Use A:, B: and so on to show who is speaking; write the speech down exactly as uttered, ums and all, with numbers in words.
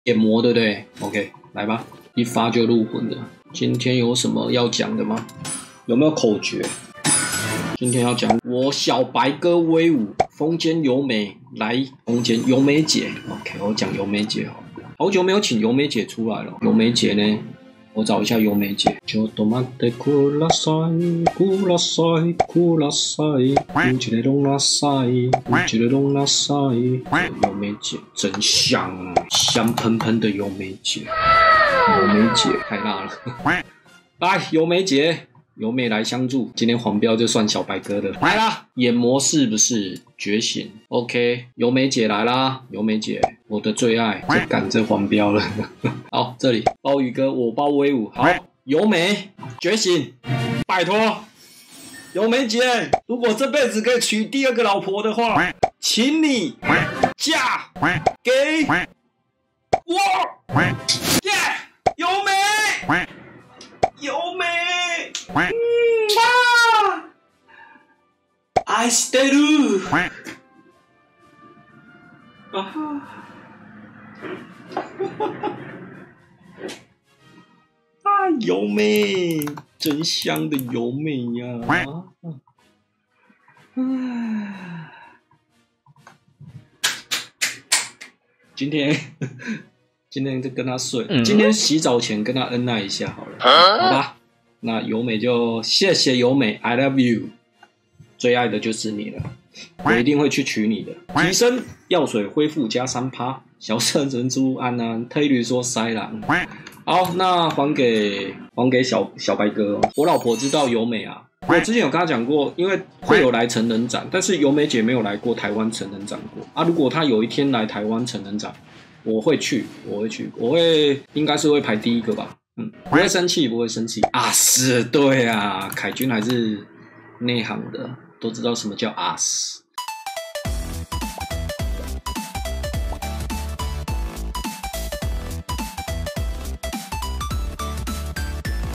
A: 眼膜对不对 ？OK， 来吧，一发就入魂了。今天有什么要讲的吗？有没有口诀？今天要讲我小白哥威武，风间由美来，风间由美姐。OK， 我讲由美姐好了，好久没有请由美姐出来了。由美姐呢？我找一下由美姐。就多玛的库拉塞，库拉塞，库拉塞，一个龙拉塞，一个龙拉塞。由美姐真香啊，香喷喷的由美姐。由美姐太辣了，来由美姐。由美来相助，今天黄标就算小白哥的来啦！眼膜是不是觉醒 ？OK， 由美姐来啦！由美姐，我的最爱，这赶这黄标了。好，这里鲍鱼哥，我包威武。好，由美觉醒，拜托，由美姐，如果这辈子可以娶第二个老婆的话，请你嫁给我。耶，由美，由美。嗯啊，愛してる。啊，啊，由美，真香的由美呀！啊，今天今天就跟他睡，嗯、今天洗澡前跟他恩爱一下好了，啊、好吧？那由美就谢谢由美 ，I love you， 最爱的就是你了，我一定会去娶你的。提升药水恢复加三趴，小圣珍珠安安推律说塞狼。好，那还给还给小小白哥、哦。我老婆知道由美啊，我之前有跟她讲过，因为会有来成人展，但是由美姐没有来过台湾成人展过啊。如果她有一天来台湾成人展，我会去，我会去，我会应该是会排第一个吧。嗯，不会生气，不会生气啊！是，对啊，凯君还是内行的，都知道什么叫啊是。